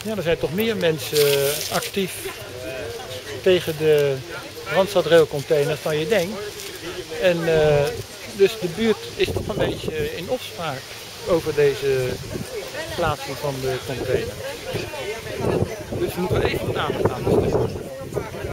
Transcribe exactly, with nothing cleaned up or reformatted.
Ja, er zijn toch meer mensen actief tegen de Randstad-railcontainers dan je denkt. En uh, dus de buurt is toch een beetje in opspraak over deze plaatsing van de container. Dus we moeten even wat aandacht aan besteden.